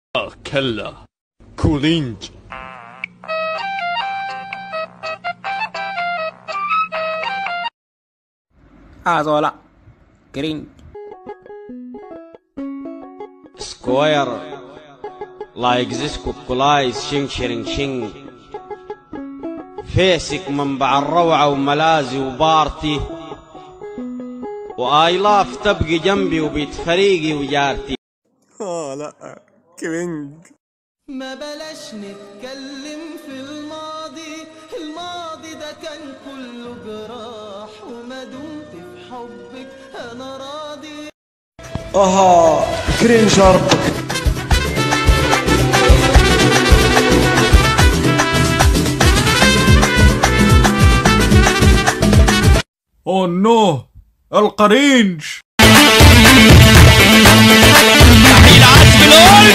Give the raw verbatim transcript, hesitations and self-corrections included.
كلا كولينج. ازولا كرينج. سكوير لايك زيسكو كولايس شينج شيرينج شينج. فيسك منبع الروعة وملازي وبارتي، واي لاف تبقي جنبي وبيت فريقي وجارتي. اه لا كرينج. ما بلاش نتكلم في الماضي، الماضي ده كان كله جراح، وما دمت في حبك انا راضي. اها كرينج ربك. اوه نو القرينج. العزف الأول